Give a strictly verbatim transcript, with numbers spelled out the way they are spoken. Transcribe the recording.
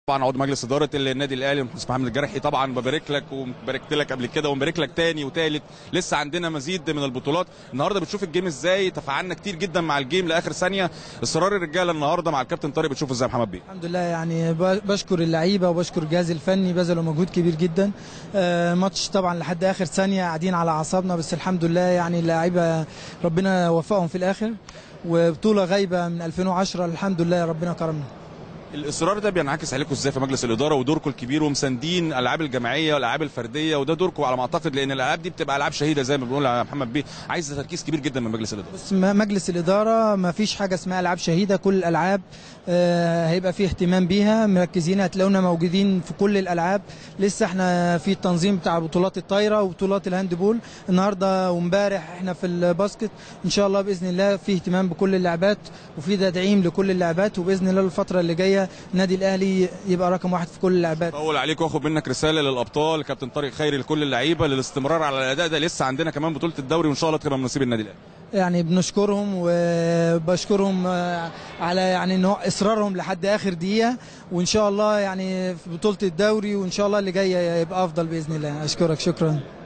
طبعا عضو مجلس اداره النادي الاهلي المهندس محمد الجرحي، طبعا ببارك لك وباركت لك قبل كده ومبارك لك تاني وتالت. لسه عندنا مزيد من البطولات. النهارده بتشوف الجيم ازاي؟ تفاعلنا كتير جدا مع الجيم لاخر ثانيه. اصرار الرجاله النهارده مع الكابتن طارق بتشوفه ازاي يا محمد بيه؟ الحمد لله، يعني بشكر اللعيبه وبشكر الجهاز الفني، بذلوا مجهود كبير جدا. آه ماتش طبعا لحد اخر ثانيه قاعدين على اعصابنا، بس الحمد لله يعني اللعيبه ربنا وفقهم في الاخر، وبطوله غايبه من ألفين وعشرة الحمد لله ربنا كرمنا. الاصرار ده بينعكس عليكم ازاي في مجلس الاداره ودوركم الكبير ومساندين الالعاب الجماعيه والالعاب الفرديه، وده دوركم على ما اعتقد، لان الالعاب دي بتبقى العاب شهيده زي ما بنقول يا محمد بيه، عايزه تركيز كبير جدا من مجلس الاداره. بس مجلس الاداره ما فيش حاجه اسمها العاب شهيده، كل الالعاب آه هيبقى فيه اهتمام بيها، مركزين، هتلاقونا موجودين في كل الالعاب. لسه احنا في التنظيم بتاع بطولات الطايره وبطولات الهاندبول النهارده وامبارح، احنا في الباسكت ان شاء الله باذن الله في اهتمام بكل اللعبات وفي تدعيم لكل اللعبات، وباذن الله الفتره اللي جايه النادي الاهلي يبقى رقم واحد في كل اللعبات. بقول عليك واخد منك رساله للابطال كابتن طارق خيري لكل اللعيبه للاستمرار على الاداء ده. لسه عندنا كمان بطوله الدوري وان شاء الله تبقى من نصيب النادي الاهلي. يعني بنشكرهم وبشكرهم على يعني انه اصرارهم لحد اخر دقيقه، وان شاء الله يعني في بطوله الدوري وان شاء الله اللي جايه يبقى افضل باذن الله. اشكرك، شكرا.